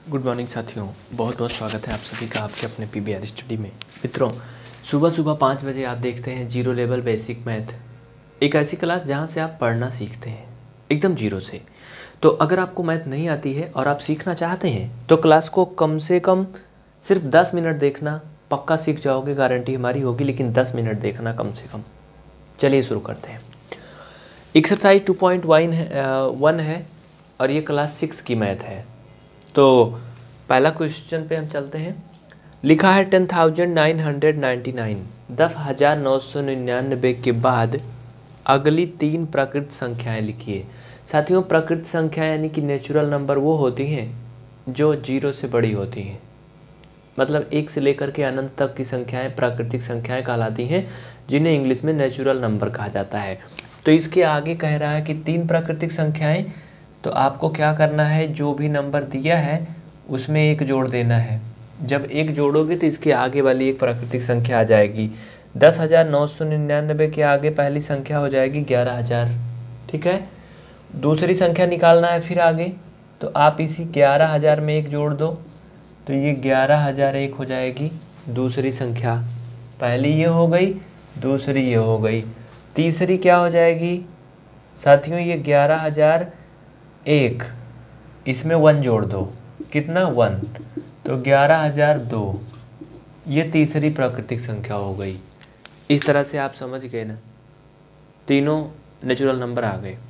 Good morning साथियों, बहुत बहुत स्वागत है आप सभी का आपके अपने पीबीआर स्टडी में। मित्रों, सुबह सुबह 5 बजे आप देखते हैं जीरो लेवल बेसिक मैथ, एक ऐसी क्लास जहां से आप पढ़ना सीखते हैं एकदम जीरो से। तो अगर आपको मैथ नहीं आती है और आप सीखना चाहते हैं तो क्लास को कम से कम सिर्फ 10 मिनट देखना, पक्का सीख जाओगे, गारंटी हमारी होगी, लेकिन 10 मिनट देखना कम से कम। चलिए शुरू करते हैं। एक्सरसाइज 2.1 है और ये क्लास 6 की मैथ है। तो पहला क्वेश्चन पे हम चलते हैं। लिखा है 10,999, 10,999 के बाद अगली 3 प्रकृत संख्याएं लिखिए। साथियों, प्रकृत संख्या यानी कि नेचुरल नंबर वो होती हैं जो 0 से बड़ी होती हैं, मतलब 1 से लेकर के अनंत तक की संख्याएं प्राकृतिक संख्याएं कहलाती हैं, जिन्हें इंग्लिश में नेचुरल नंबर कहा जाता है। तो इसके आगे कह रहा है कि 3 प्राकृतिक संख्याएं, तो आपको क्या करना है, जो भी नंबर दिया है उसमें 1 जोड़ देना है। जब 1 जोड़ोगे तो इसके आगे वाली एक प्राकृतिक संख्या आ जाएगी। 10,999 के आगे पहली संख्या हो जाएगी 11,000। ठीक है, दूसरी संख्या निकालना है फिर आगे, तो आप इसी 11,000 में 1 जोड़ दो, तो ये 11,001 हो जाएगी दूसरी संख्या। पहली ये हो गई, दूसरी ये हो गई, तीसरी क्या हो जाएगी साथियों, ये 11,001, इसमें 1 जोड़ दो, कितना 1, तो 11,002, ये तीसरी प्राकृतिक संख्या हो गई। इस तरह से आप समझ गए ना, तीनों नेचुरल नंबर आ गए।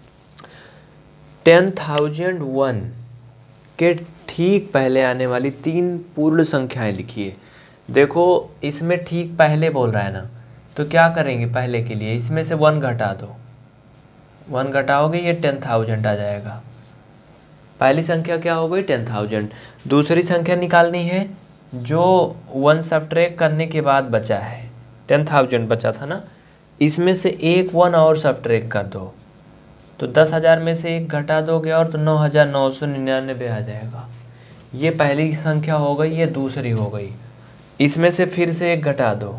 10,001 के ठीक पहले आने वाली 3 पूर्ण संख्याएं लिखिए। देखो इसमें ठीक पहले बोल रहा है ना, तो क्या करेंगे, पहले के लिए इसमें से 1 घटा दो, 1 घटाओगे ये 10,000 आ जाएगा। पहली संख्या क्या हो गई 10,000। दूसरी संख्या निकालनी है जो 1 सब्ट्रैक्ट करने के बाद बचा है, 10,000 बचा था ना, इसमें से एक 1 और सब्ट्रैक्ट कर दो, तो 10,000 में से 1 घटा दोगे और तो 9,999 आ जाएगा। ये पहली संख्या हो गई, ये दूसरी हो गई, इसमें से फिर से 1 घटा दो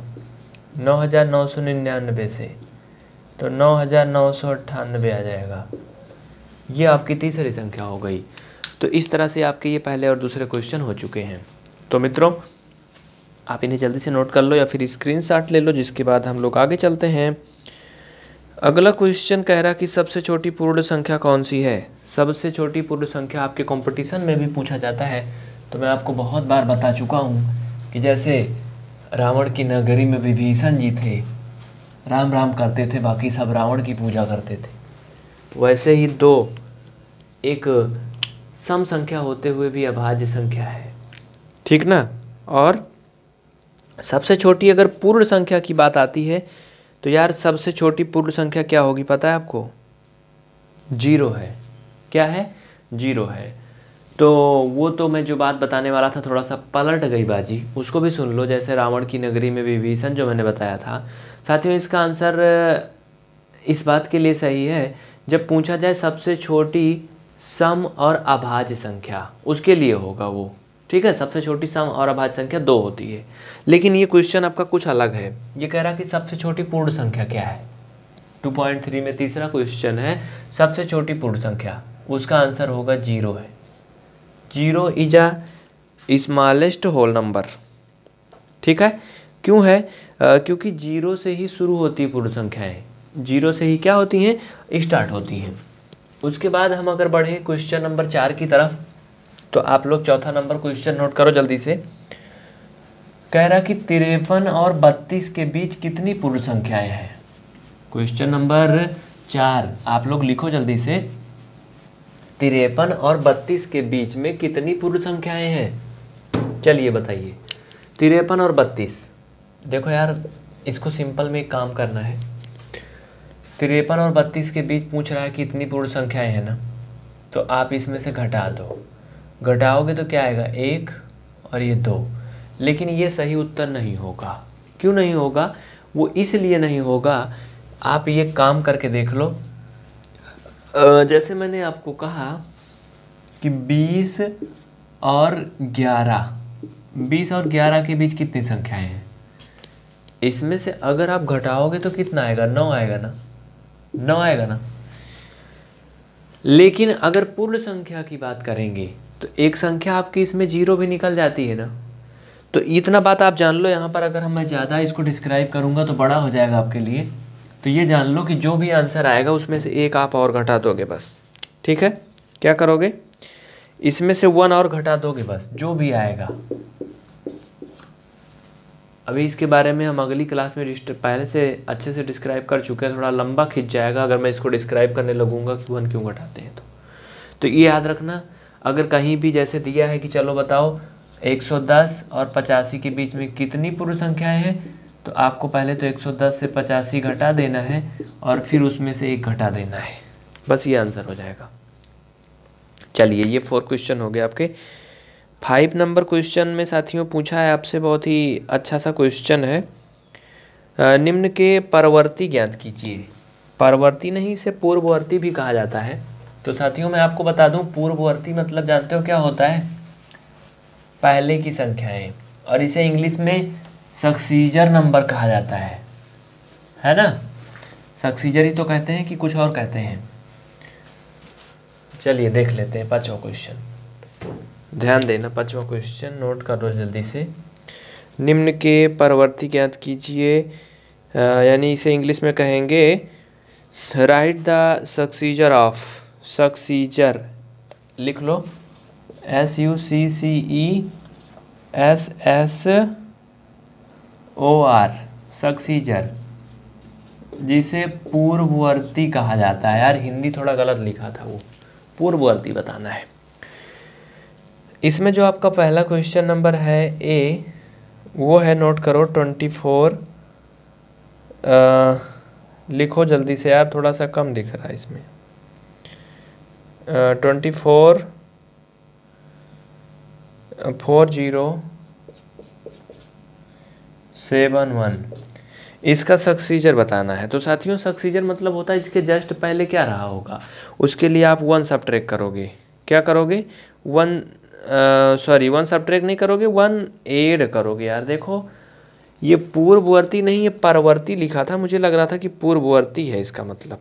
9,999 से, तो 9,998 आ जाएगा। ये आपकी तीसरी संख्या हो गई। तो इस तरह से आपके ये पहले और दूसरे क्वेश्चन हो चुके हैं। तो मित्रों, आप इन्हें जल्दी से नोट कर लो या फिर स्क्रीनशॉट ले लो, जिसके बाद हम लोग आगे चलते हैं। अगला क्वेश्चन कह रहा कि सबसे छोटी पूर्ण संख्या कौन सी है। सबसे छोटी पूर्ण संख्या आपके कंपटीशन में भी पूछा जाता है। तो मैं आपको बहुत बार बता चुका हूँ कि जैसे रावण की नगरी में विभीषण जी थे, राम राम करते थे, बाकी सब रावण की पूजा करते थे, वैसे ही 2 एक सम संख्या होते हुए भी अभाज्य संख्या है, ठीक ना। और सबसे छोटी अगर पूर्ण संख्या की बात आती है तो यार सबसे छोटी पूर्ण संख्या क्या होगी पता है आपको, 0 है। क्या है, 0 है। तो वो तो मैं जो बात बताने वाला था थोड़ा सा पलट गई बाजी, उसको भी सुन लो। जैसे रावण की नगरी में विभीषण जो मैंने बताया था साथियों, इसका आंसर इस बात के लिए सही है जब पूछा जाए सबसे छोटी सम और अभाज्य संख्या, उसके लिए होगा वो, ठीक है। सबसे छोटी सम और अभाज्य संख्या 2 होती है, लेकिन ये क्वेश्चन आपका कुछ अलग है। ये कह रहा कि सबसे छोटी पूर्ण संख्या क्या है। 2.3 में तीसरा क्वेश्चन है सबसे छोटी पूर्ण संख्या, उसका आंसर होगा 0 है। 0 is a smallest whole number, ठीक है। क्यों है, क्योंकि 0 से ही शुरू होती है पूर्ण संख्याएं, 0 से ही क्या होती हैं, स्टार्ट होती हैं। उसके बाद हम अगर बढ़े क्वेश्चन नंबर 4 की तरफ, तो आप लोग चौथा नंबर क्वेश्चन नोट करो जल्दी से। कह रहा कि 53 और 32 के बीच कितनी पूर्ण संख्याएं हैं। क्वेश्चन नंबर 4 आप लोग लिखो जल्दी से, 53 और 32 के बीच में कितनी पूर्ण संख्याएं हैं। चलिए बताइए, 53 और 32। देखो यार, इसको सिंपल में एक काम करना है। 53 और 32 के बीच पूछ रहा है कि इतनी पूर्ण संख्याएं हैं ना, तो आप इसमें से घटा दो, घटाओगे तो क्या आएगा 1 और ये 2। लेकिन ये सही उत्तर नहीं होगा। क्यों नहीं होगा, वो इसलिए नहीं होगा, आप ये काम करके देख लो। जैसे मैंने आपको कहा कि 20 और 11 के बीच कितनी संख्याएं हैं, इसमें से अगर आप घटाओगे तो कितना आएगा, 9 आएगा ना, 9 आएगा ना। लेकिन अगर पूर्ण संख्या की बात करेंगे तो एक संख्या आपकी इसमें 0 भी निकल जाती है ना। तो इतना बात आप जान लो, यहाँ पर अगर मैं ज़्यादा इसको डिस्क्राइब करूँगा तो बड़ा हो जाएगा आपके लिए। तो ये जान लो कि जो भी आंसर आएगा उसमें से एक आप और घटा दोगे बस, ठीक है। क्या करोगे, इसमें से 1 और घटा दोगे बस, जो भी आएगा। अभी इसके बारे में हम अगली क्लास में पहले से अच्छे से डिस्क्राइब कर चुके हैं, थोड़ा लंबा खिंच जाएगा अगर मैं इसको डिस्क्राइब करने लगूंगा कि 1 क्यों घटाते हैं। तो ये याद रखना, अगर कहीं भी जैसे दिया है कि चलो बताओ 110 और 85 के बीच में कितनी पूर्ण संख्याएं हैं, तो आपको पहले तो 110 से 85 घटा देना है और फिर उसमें से 1 घटा देना है, बस ये आंसर हो जाएगा। चलिए, ये 4 क्वेश्चन हो गए आपके। 5 नंबर क्वेश्चन में साथियों पूछा है आपसे, बहुत ही अच्छा सा क्वेश्चन है। निम्न के परवर्ती ज्ञात कीजिए। परवर्ती नहीं, इसे पूर्ववर्ती भी कहा जाता है। तो साथियों मैं आपको बता दूं, पूर्ववर्ती मतलब जानते हो क्या होता है, पहले की संख्याएं, और इसे इंग्लिश में सक्सीजर नंबर कहा जाता है ना। सक्सीजर ही तो कहते हैं कि कुछ और कहते हैं। चलिए देख लेते हैं 5वां क्वेश्चन, ध्यान देना। 5वां क्वेश्चन नोट कर लो जल्दी से। निम्न के परवर्ती ज्ञात कीजिए, यानी इसे इंग्लिश में कहेंगे write the successor of. Successor लिख लो, SUCCESSOR, सक्सीजर, जिसे पूर्ववर्ती कहा जाता है। यार हिंदी थोड़ा गलत लिखा था, वो पूर्ववर्ती बताना है। इसमें जो आपका पहला क्वेश्चन नंबर है ए, वो है, नोट करो 24। लिखो जल्दी से यार, थोड़ा सा कम दिख रहा है इसमें। 244071, इसका सक्सीजर बताना है। तो साथियों सक्सीजर मतलब होता है इसके जस्ट पहले क्या रहा होगा, उसके लिए आप 1 सब्ट्रैक्ट करोगे। क्या करोगे, 1 सब्ट्रैक्ट नहीं करोगे, 1 ऐड करोगे। यार देखो, ये पूर्ववर्ती नहीं, ये परवर्ती लिखा था, मुझे लग रहा था कि पूर्ववर्ती है इसका मतलब।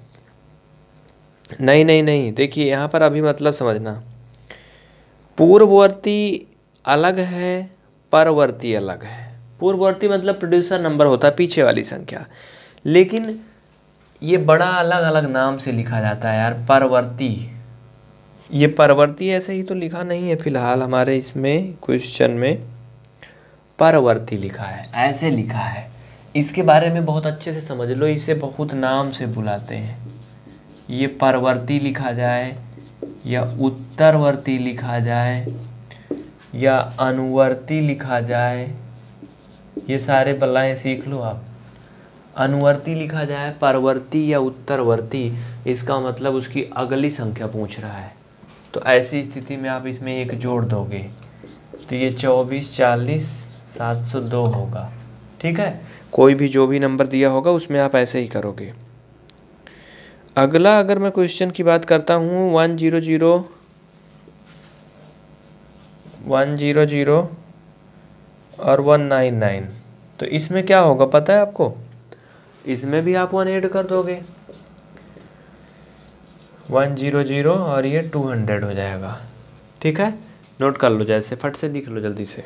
नहीं, देखिए यहाँ पर अभी मतलब समझना, पूर्ववर्ती अलग है, परवर्ती अलग है। पूर्ववर्ती मतलब प्रोड्यूसर नंबर होता है, पीछे वाली संख्या, लेकिन ये बड़ा अलग अलग नाम से लिखा जाता है यार, परवर्ती। ये परवर्ती ऐसे ही तो लिखा नहीं है फिलहाल हमारे इसमें क्वेश्चन में, परवर्ती लिखा है, ऐसे लिखा है। इसके बारे में बहुत अच्छे से समझ लो, इसे बहुत नाम से बुलाते हैं। ये परवर्ती लिखा जाए या उत्तरवर्ती लिखा जाए या अनुवर्ती लिखा जाए, ये सारे बलाएं सीख लो आप। अनुवर्ती लिखा जाए, परवर्ती या उत्तरवर्ती, इसका मतलब उसकी अगली संख्या पूछ रहा है। तो ऐसी स्थिति में आप इसमें 1 जोड़ दोगे, तो ये 2440-702 होगा, ठीक है। कोई भी जो भी नंबर दिया होगा उसमें आप ऐसे ही करोगे। अगला अगर मैं क्वेश्चन की बात करता हूँ 100 और 199, तो इसमें क्या होगा पता है आपको, इसमें भी आप 1 ऐड कर दोगे, 100 और ये 200 हो जाएगा, ठीक है। नोट कर लो, जैसे फट से लिख लो जल्दी से।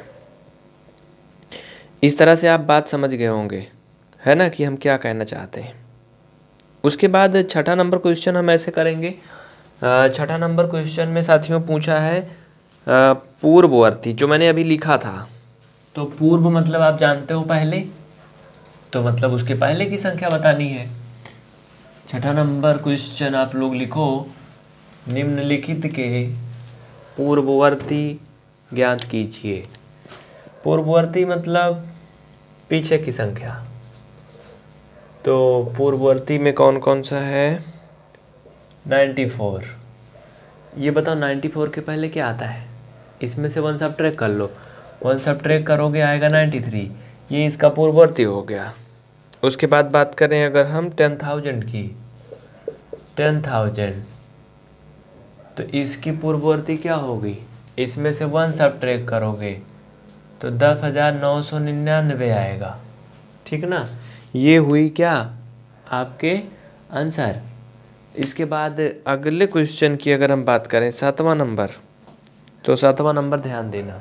इस तरह से आप बात समझ गए होंगे, है ना, कि हम क्या कहना चाहते हैं। उसके बाद 6ठा नंबर क्वेश्चन हम ऐसे करेंगे। 6ठा नंबर क्वेश्चन में साथियों पूछा है पूर्ववर्ती, जो मैंने अभी लिखा था। तो पूर्व मतलब आप जानते हो पहले, तो मतलब उसके पहले की संख्या बतानी है। 6ठा नंबर क्वेश्चन आप लोग लिखो, निम्नलिखित के पूर्ववर्ती ज्ञात कीजिए। पूर्ववर्ती मतलब पीछे की संख्या। तो पूर्ववर्ती में कौन कौन सा है, 94। ये बताओ 94 के पहले क्या आता है, इसमें से 1 सब्ट्रैक्ट कर लो, 1 सब्ट्रैक्ट करोगे आएगा 93, ये इसका पूर्ववर्ती हो गया। उसके बाद बात करें अगर हम 10,000 की, 10,000, तो इसकी पूर्ववर्ती क्या होगी, इसमें से 1 सब्ट्रैक्ट करोगे तो 10,999 आएगा, ठीक ना। ये हुई क्या आपके आंसर। इसके बाद अगले क्वेश्चन की अगर हम बात करें 7वां नंबर, तो 7वां नंबर ध्यान देना।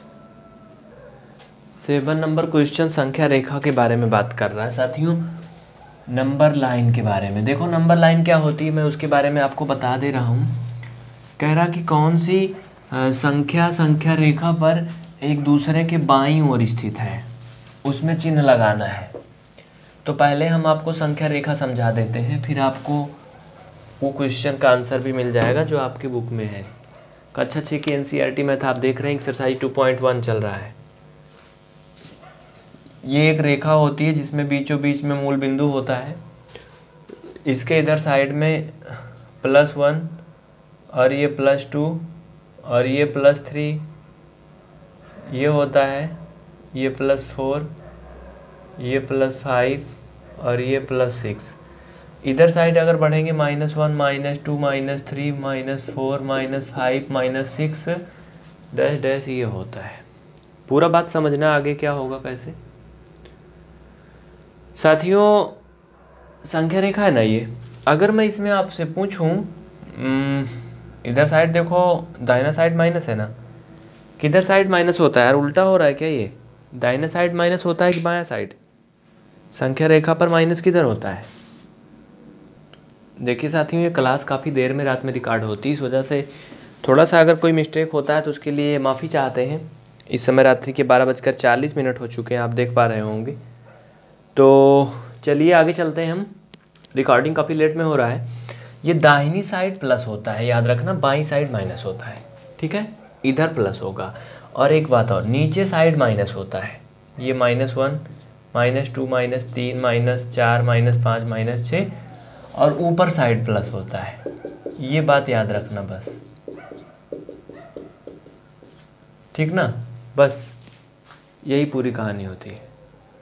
7 नंबर क्वेश्चन संख्या रेखा के बारे में बात कर रहा है साथियों, नंबर लाइन के बारे में। देखो नंबर लाइन क्या होती है, मैं उसके बारे में आपको बता दे रहा हूँ। कह रहा कि कौन सी संख्या रेखा पर एक दूसरे के बाईं ओर स्थित है, उसमें चिन्ह लगाना है। तो पहले हम आपको संख्या रेखा समझा देते हैं, फिर आपको वो क्वेश्चन का आंसर भी मिल जाएगा जो आपके बुक में है। कक्षा 6 की NCERT मैथ आप देख रहे हैं, एक्सरसाइज 2.1 चल रहा है। ये एक रेखा होती है जिसमें बीचों बीच में मूल बिंदु होता है। इसके इधर साइड में +1 और ये +2 और ये +3, ये होता है, ये +4, ये +5 और ये +6। इधर साइड अगर बढ़ेंगे -1 -2 -3 -4 -5 -6 डैश डैश ये होता है। पूरा बात समझना आगे क्या होगा कैसे। साथियों संख्या रेखा है ना ये, अगर मैं इसमें आपसे पूछूं इधर साइड देखो दाहिना साइड माइनस है ना, किधर साइड माइनस होता है यार, उल्टा हो रहा है क्या ये, दाहिना साइड माइनस होता है कि बायां साइड? संख्या रेखा पर माइनस किधर होता है? देखिए साथियों ये क्लास काफ़ी देर में रात में रिकॉर्ड होती है, इस वजह से थोड़ा सा अगर कोई मिस्टेक होता है तो उसके लिए माफ़ी चाहते हैं। इस समय रात्रि के 12:40 हो चुके हैं, आप देख पा रहे होंगे। तो चलिए आगे चलते हैं हम, रिकॉर्डिंग काफ़ी लेट में हो रहा है। ये दाहिनी साइड प्लस होता है, याद रखना, बाईं साइड माइनस होता है, ठीक है, इधर प्लस होगा। और एक बात और, नीचे साइड माइनस होता है, ये -1 -2 -3 -4 -5 -6, और ऊपर साइड प्लस होता है। ये बात याद रखना बस, ठीक ना, बस यही पूरी कहानी होती है।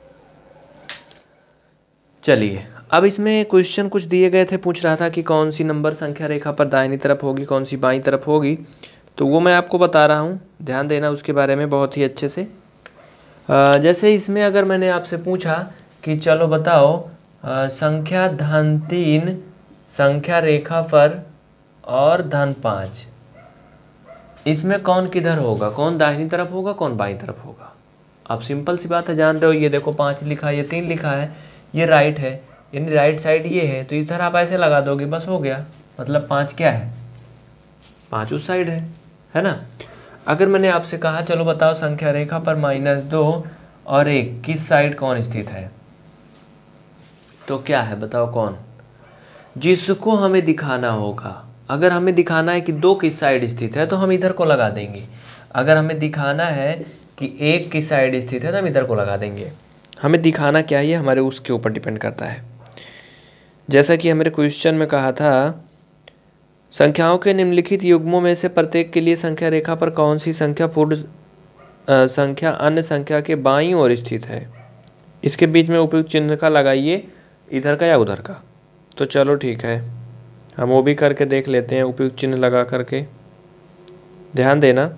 चलिए अब इसमें क्वेश्चन कुछ दिए गए थे, पूछ रहा था कि कौन सी नंबर संख्या रेखा पर दाहिनी तरफ होगी, कौन सी बाईं तरफ होगी। तो वो मैं आपको बता रहा हूँ, ध्यान देना उसके बारे में बहुत ही अच्छे से। जैसे इसमें अगर मैंने आपसे पूछा कि चलो बताओ संख्या -3 संख्या रेखा पर और -5, इसमें कौन किधर होगा, कौन दाहिनी तरफ होगा, कौन बाईं तरफ होगा? आप सिंपल सी बात है, जान रहे हो। ये देखो 5 लिखा है, ये 3 लिखा है, ये राइट है, यानी राइट साइड ये है, तो इधर आप ऐसे लगा दोगे, बस हो गया। मतलब 5 क्या है, 5 उस साइड है ना। अगर मैंने आपसे कहा चलो बताओ संख्या रेखा पर -2 और 1 किस साइड कौन स्थित है, तो क्या है बताओ कौन, जिसको हमें दिखाना होगा। अगर हमें दिखाना है कि 2 किस साइड स्थित है तो हम इधर को लगा देंगे, अगर हमें दिखाना है कि 1 किस साइड स्थित है तो हम इधर को लगा देंगे। हमें दिखाना क्या है हमारे उसके ऊपर डिपेंड करता है। जैसा कि हमारे क्वेश्चन में कहा था, संख्याओं के निम्नलिखित युग्मों में से प्रत्येक के लिए संख्या रेखा पर कौन सी संख्या पूर्ण संख्या अन्य संख्या के बाईं ओर स्थित है, इसके बीच में उपयुक्त चिन्ह का लगाइए, इधर का या उधर का। तो चलो ठीक है, हम वो भी करके देख लेते हैं, उपयुक्त चिन्ह लगा करके। ध्यान देना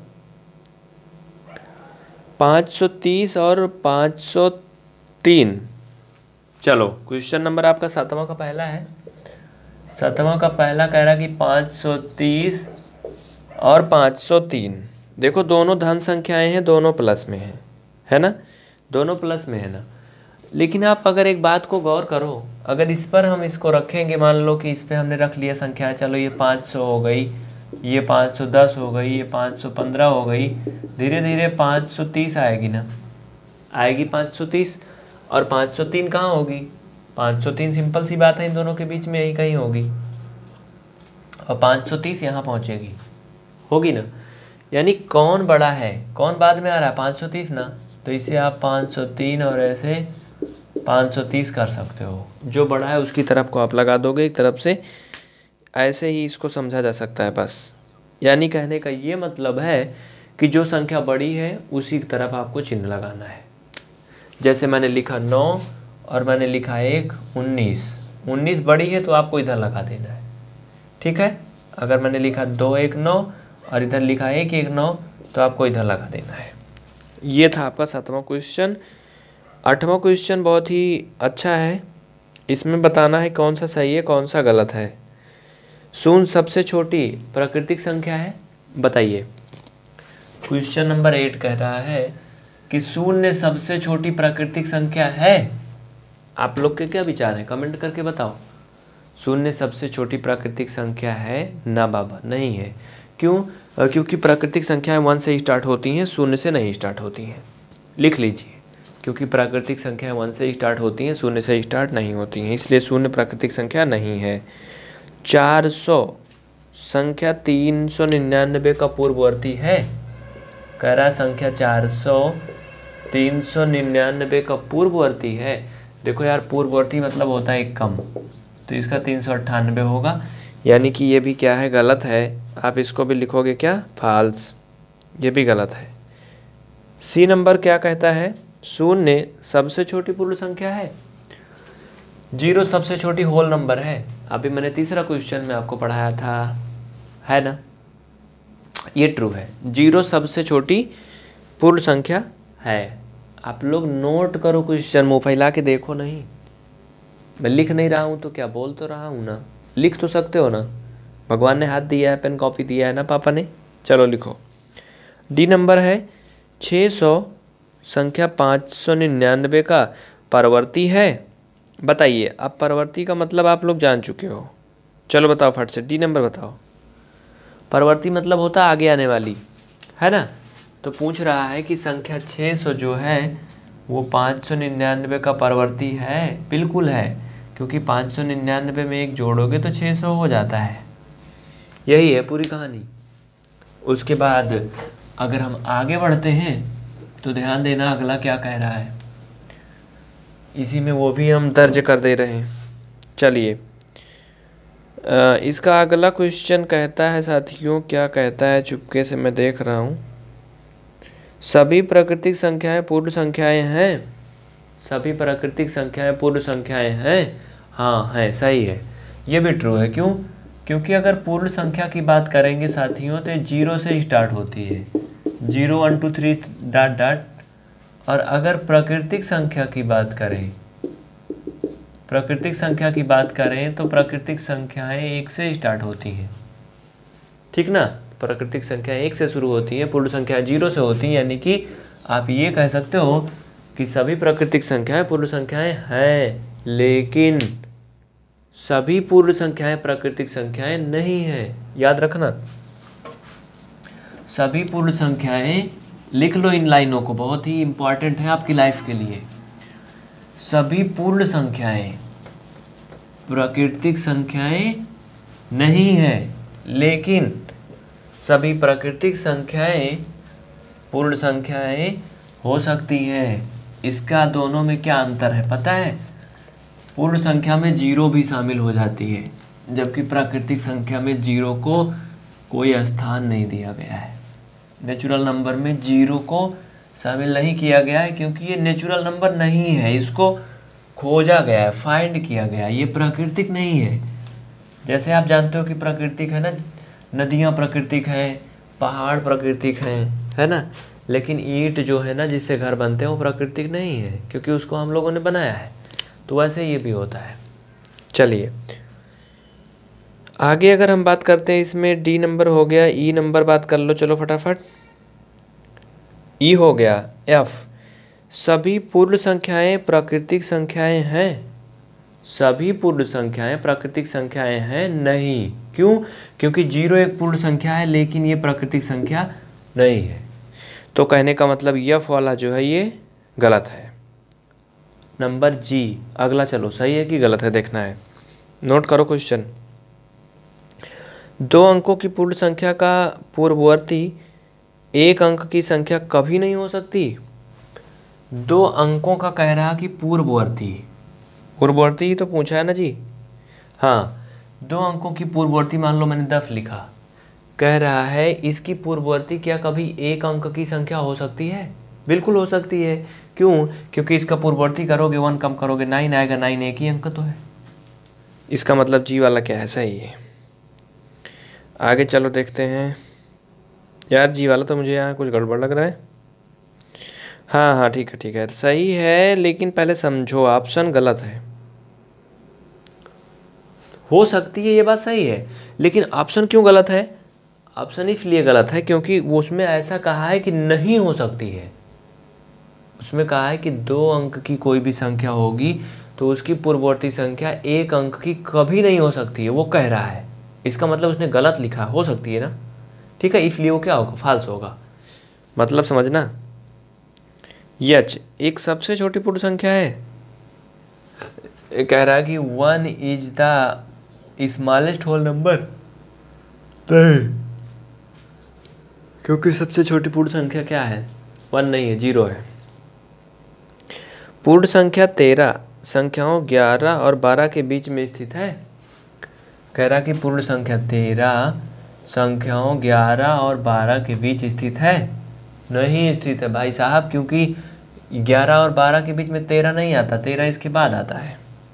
530 और 503। चलो क्वेश्चन नंबर आपका 7वां का पहला है। 7वां का पहला कह रहा कि 530 और 503, देखो दोनों धन संख्याएं हैं, दोनों प्लस में है ना, दोनों प्लस में है ना। लेकिन आप अगर एक बात को गौर करो, अगर इस पर हम इसको रखेंगे, मान लो कि इस पर हमने रख लिया संख्या, चलो ये 500 हो गई, ये 510 हो गई, ये 515 हो गई, धीरे धीरे 530 आएगी ना, आएगी 530। और 503 कहाँ होगी, 503 सिंपल सी बात है, इन दोनों के बीच में यही कहीं होगी, और 530 यहाँ पहुँचेगी, होगी ना। यानी कौन बड़ा है, कौन बाद में आ रहा है, 530 ना, तो इसे आप 503 और ऐसे 530 कर सकते हो। जो बड़ा है उसकी तरफ को आप लगा दोगे एक तरफ से, ऐसे ही इसको समझा जा सकता है बस। यानी कहने का ये मतलब है कि जो संख्या बड़ी है उसी की तरफ आपको चिन्ह लगाना है। जैसे मैंने लिखा 9 और मैंने लिखा 1 19, 19 बड़ी है तो आपको इधर लगा देना है, ठीक है। अगर मैंने लिखा 2 1 9 और इधर लिखा 1 1 9 तो आपको इधर लगा देना है। ये था आपका 7वां क्वेश्चन। 8वां क्वेश्चन बहुत ही अच्छा है, इसमें बताना है कौन सा सही है कौन सा गलत है। शून्य सबसे छोटी प्राकृतिक संख्या है, बताइए। क्वेश्चन नंबर 8 कह रहा है कि शून्य सबसे छोटी प्राकृतिक संख्या है। आप लोग के क्या विचार हैं, कमेंट करके बताओ। शून्य सबसे छोटी प्राकृतिक संख्या है? ना बाबा, नहीं है। क्यों? क्योंकि प्राकृतिक संख्याएं 1 से स्टार्ट होती हैं, शून्य से नहीं स्टार्ट होती हैं। लिख लीजिए, क्योंकि प्राकृतिक संख्याएं 1 से स्टार्ट होती हैं, शून्य से स्टार्ट नहीं होती हैं, इसलिए शून्य प्राकृतिक संख्या नहीं है। 400 संख्या 399 का पूर्ववर्ती है। कह रहा संख्या 400 399 का पूर्ववर्ती है। देखो यार, पूर्ववर्ती मतलब होता है एक कम, तो इसका 398 होगा, यानी कि ये भी क्या है, गलत है। आप इसको भी लिखोगे क्या, फॉल्स, ये भी गलत है। सी नंबर क्या कहता है, शून्य सबसे छोटी पूर्ण संख्या है, 0 सबसे छोटी होल नंबर है। अभी मैंने तीसरा क्वेश्चन में आपको पढ़ाया था, है ना, ये ट्रू है, 0 सबसे छोटी पूर्ण संख्या है। आप लोग नोट करो क्वेश्चन, मुँह फैला के देखो नहीं। मैं लिख नहीं रहा हूँ तो क्या बोल तो रहा हूँ ना, लिख तो सकते हो ना, भगवान ने हाथ दिया है, पेन कॉपी दिया है ना पापा ने। चलो लिखो। डी नंबर है 600 संख्या 599 का परवर्ती है। बताइए, अब परवर्ती का मतलब आप लोग जान चुके हो। चलो बताओ फट से, डी नंबर बताओ। परवर्ती मतलब होता है आगे आने वाली, है ना। तो पूछ रहा है कि संख्या 600 जो है वो 599 का परवर्ती है। बिल्कुल है, क्योंकि 599 में एक जोड़ोगे तो 600 हो जाता है। यही है पूरी कहानी। उसके बाद अगर हम आगे बढ़ते हैं तो ध्यान देना अगला क्या कह रहा है, इसी में वो भी हम दर्ज कर दे रहे हैं। चलिए, इसका अगला क्वेश्चन कहता है साथियों, क्या कहता है, चुपके से मैं देख रहा हूँ। सभी प्राकृतिक संख्याएं पूर्ण संख्याएं हैं। सभी प्राकृतिक संख्याएं पूर्ण संख्याएं हैं। हाँ है, सही है, ये भी ट्रू है। क्यों? क्योंकि अगर पूर्ण संख्या की बात करेंगे साथियों तो 0 से स्टार्ट होती है, 0 1 2 3 डॉट डॉट। और अगर प्राकृतिक संख्या की बात करें, प्राकृतिक संख्या की बात करें तो प्राकृतिक संख्याएं 1 से स्टार्ट होती हैं, ठीक ना। प्राकृतिक संख्या 1 से शुरू होती है, पूर्ण संख्या 0 से होती है, यानी कि आप ये कह सकते हो कि सभी प्राकृतिक संख्याएं पूर्ण संख्याएं हैं, लेकिन सभी पूर्ण संख्याएं प्राकृतिक संख्याएं नहीं है। याद रखना, सभी पूर्ण संख्याएं, लिख लो इन लाइनों को, बहुत ही इंपॉर्टेंट है आपकी लाइफ के लिए। सभी पूर्ण संख्याएं प्राकृतिक संख्याएं नहीं है, लेकिन सभी प्राकृतिक संख्याएं पूर्ण संख्याएं हो सकती हैं। इसका दोनों में क्या अंतर है पता है? पूर्ण संख्या में 0 भी शामिल हो जाती है, जबकि प्राकृतिक संख्या में 0 को कोई स्थान नहीं दिया गया है। नेचुरल नंबर में 0 को शामिल नहीं किया गया है, क्योंकि ये नेचुरल नंबर नहीं है, इसको खोजा गया है, फाइंड किया गया है, ये प्राकृतिक नहीं है। जैसे आप जानते हो कि प्राकृतिक है ना, नदियाँ प्राकृतिक हैं, पहाड़ प्राकृतिक हैं, है ना, लेकिन ईंट जो है ना जिससे घर बनते हैं वो प्राकृतिक नहीं है, क्योंकि उसको हम लोगों ने बनाया है। तो वैसे ये भी होता है। चलिए आगे अगर हम बात करते हैं, इसमें डी नंबर हो गया, ई नंबर बात कर लो, चलो फटाफट। ई हो गया, एफ, सभी पूर्ण संख्याएं प्राकृतिक संख्याएं हैं। सभी पूर्ण संख्याएं प्राकृतिक संख्याएं हैं नहीं। क्यों? क्योंकि 0 एक पूर्ण संख्या है, लेकिन ये प्राकृतिक संख्या नहीं है। तो कहने का मतलब एफ वाला जो है ये गलत है। नंबर जी अगला, चलो सही है कि गलत है देखना है। नोट करो क्वेश्चन। 2 अंकों की पूर्ण संख्या का पूर्ववर्ती 1 अंक की संख्या कभी नहीं हो सकती। 2 अंकों का कह रहा कि पूर्ववर्ती, पूर्ववर्ती ही तो पूछा है ना जी। हाँ, 2 अंकों की पूर्ववर्ती, मान लो मैंने 10 लिखा, कह रहा है इसकी पूर्ववर्ती क्या कभी 1 अंक की संख्या हो सकती है? बिल्कुल हो सकती है। क्यों? क्योंकि इसका पूर्ववर्ती करोगे 1 कम करोगे 9 आएगा, 9 एक ही अंक तो है। इसका मतलब जी वाला क्या है, सही है। आगे चलो देखते हैं। यार जी वाला तो मुझे यहाँ कुछ गड़बड़ लग रहा है। हाँ हाँ ठीक है ठीक है, सही है, लेकिन पहले समझो ऑप्शन गलत है। हो सकती है ये बात सही है, लेकिन ऑप्शन क्यों गलत है? ऑप्शन इसलिए गलत है क्योंकि वो उसमें ऐसा कहा है कि नहीं हो सकती है। उसमें कहा है कि 2 अंक की कोई भी संख्या होगी तो उसकी पूर्ववर्ती संख्या 1 अंक की कभी नहीं हो सकती है, वो कह रहा है। इसका मतलब उसने गलत लिखा, हो सकती है ना, ठीक है, इसलिए वो क्या होगा, फाल्स होगा। मतलब समझना, यच एक सबसे छोटी पूर्ण संख्या है। कह रहा है कि 1 is the smallest whole number, क्योंकि सबसे छोटी पूर्ण संख्या क्या है, 1 नहीं है, 0 है। पूर्ण संख्या 13 संख्याओं 11 और 12 के बीच में स्थित है। कह रहा कि पूर्ण संख्या 13 संख्याओं 11 और 12 के बीच स्थित है। नहीं स्थित है भाई साहब, क्योंकि 11 और 12 के बीच में 13 नहीं आता, 13 इसके बाद आता है।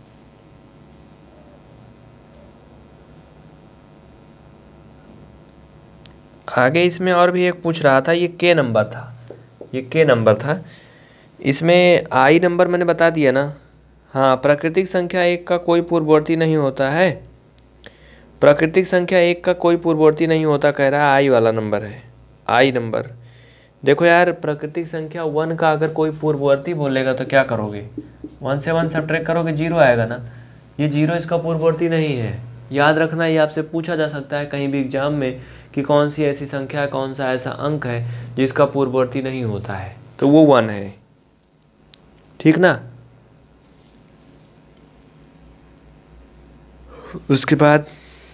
आगे इसमें और भी एक पूछ रहा था, ये के नंबर था, ये के नंबर था। इसमें आई नंबर मैंने बता दिया ना। हाँ, प्राकृतिक संख्या 1 का कोई पूर्ववर्ती नहीं होता है। प्राकृतिक संख्या 1 का कोई पूर्ववर्ती नहीं होता, कह रहा है आई वाला नंबर है, आई नंबर। देखो यार, प्राकृतिक संख्या 1 का अगर कोई पूर्ववर्ती बोलेगा तो क्या करोगे, 1 से 1 सब्ट्रैक्ट करोगे, 0 आएगा ना। ये 0 इसका पूर्ववर्ती नहीं है, याद रखना। ये आपसे पूछा जा सकता है कहीं भी एग्जाम में कि कौन सी ऐसी संख्या है, कौन सा ऐसा अंक है जिसका पूर्ववर्ती नहीं होता है, तो वो 1 है, ठीक ना। उसके बाद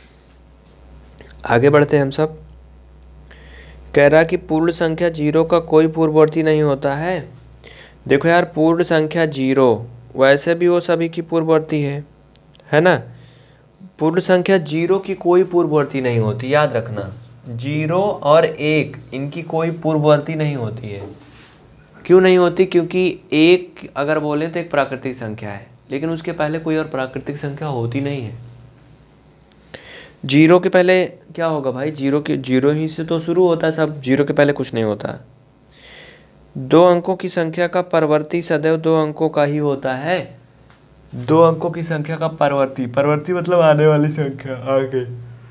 आगे बढ़ते हैं हम सब। कह रहा कि पूर्ण संख्या 0 का कोई पूर्ववर्ती नहीं होता है। देखो यार, पूर्ण संख्या 0 वैसे भी वो सभी की पूर्ववर्ती है ना। पूर्ण संख्या 0 की कोई पूर्ववर्ती नहीं होती, याद रखना। 0 और 1 इनकी कोई पूर्ववर्ती नहीं होती है। क्यों नहीं होती, क्योंकि 1 अगर बोले तो एक प्राकृतिक संख्या है, लेकिन उसके पहले कोई और प्राकृतिक संख्या होती नहीं है। 0 के पहले क्या होगा भाई, 0 ही से तो शुरू होता है सब, 0 के पहले कुछ नहीं होता। 2 अंकों की संख्या का परवर्ती सदैव 2 अंकों का ही होता है। 2 अंकों की संख्या का परवर्ती मतलब आने वाली संख्या, आगे।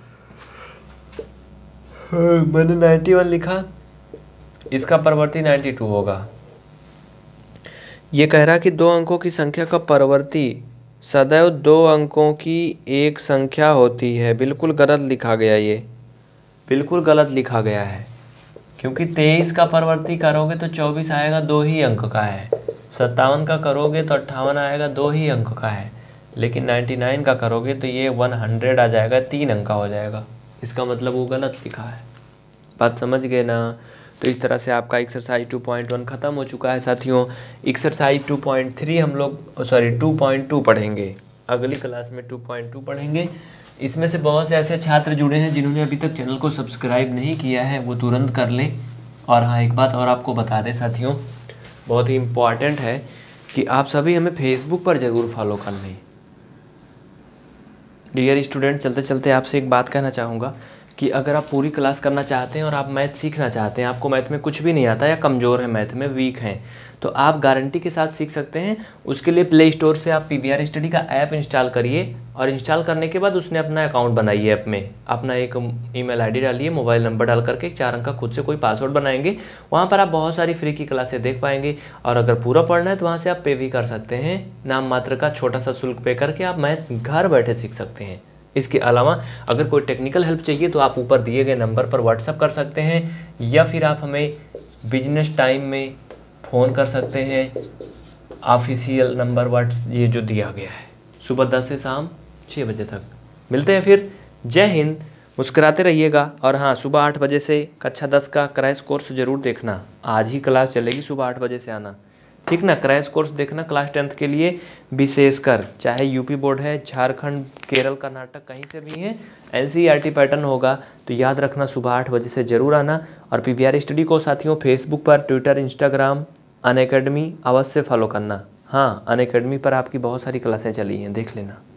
मैंने 91 लिखा, इसका परवर्ती 92 होगा। ये कह रहा कि 2 अंकों की संख्या का परवर्ती सदैव 2 अंकों की एक संख्या होती है। बिल्कुल गलत लिखा गया, ये बिल्कुल गलत लिखा गया है, क्योंकि 23 का परवर्ती करोगे तो 24 आएगा, 2 ही अंक का है। 57 का करोगे तो 58 आएगा, 2 ही अंक का है। लेकिन 99 का करोगे तो ये 100 आ जाएगा, 3 अंक का हो जाएगा। इसका मतलब वो गलत लिखा है। बात समझ गए ना। तो इस तरह से आपका एक्सरसाइज 2.1 ख़त्म हो चुका है साथियों। एक्सरसाइज 2.3 हम लोग 2.2 पढ़ेंगे, अगली क्लास में 2.2 पढ़ेंगे। इसमें से बहुत से ऐसे छात्र जुड़े हैं जिन्होंने अभी तक चैनल को सब्सक्राइब नहीं किया है, वो तुरंत कर लें। और हाँ, एक बात और आपको बता दें साथियों, बहुत ही इम्पॉर्टेंट है कि आप सभी हमें फेसबुक पर ज़रूर फॉलो कर लें। डियर स्टूडेंट, चलते चलते आपसे एक बात कहना चाहूँगा कि अगर आप पूरी क्लास करना चाहते हैं और आप मैथ सीखना चाहते हैं, आपको मैथ में कुछ भी नहीं आता या कमज़ोर है, मैथ में वीक हैं, तो आप गारंटी के साथ सीख सकते हैं। उसके लिए प्ले स्टोर से आप PVR स्टडी का ऐप इंस्टॉल करिए और इंस्टॉल करने के बाद उसने अपना अकाउंट बनाइए, ऐप में अपना एक ईमेल आईडी डालिए, मोबाइल नंबर डाल करके 4 अंक का खुद से कोई पासवर्ड बनाएंगे। वहाँ पर आप बहुत सारी फ्री की क्लासें देख पाएंगे। और अगर पूरा पढ़ना है तो वहाँ से आप पे भी कर सकते हैं, नाम मात्र का छोटा सा शुल्क पे करके आप मैथ घर बैठे सीख सकते हैं। इसके अलावा अगर कोई टेक्निकल हेल्प चाहिए तो आप ऊपर दिए गए नंबर पर व्हाट्सअप कर सकते हैं, या फिर आप हमें बिजनेस टाइम में फ़ोन कर सकते हैं। ऑफिशियल नंबर ये जो दिया गया है, सुबह 10 से शाम 6 बजे तक। मिलते हैं फिर। जय हिंद, मुस्कुराते रहिएगा। और हाँ, सुबह 8 बजे से कक्षा 10 का क्रैश कोर्स ज़रूर देखना। आज ही क्लास चलेगी, सुबह 8 बजे से आना, ठीक ना। क्रैश कोर्स देखना क्लास 10th के लिए विशेषकर, चाहे यूपी बोर्ड है, झारखंड, केरल, कर्नाटक, कहीं से भी है, NCERT पैटर्न होगा। तो याद रखना, सुबह 8 बजे से ज़रूर आना। और PVR स्टडी को साथियों फेसबुक पर, ट्विटर, इंस्टाग्राम, अनअकैडमी अवश्य फॉलो करना। हाँ, अनअकैडमी पर आपकी बहुत सारी क्लासें चली हैं, देख लेना।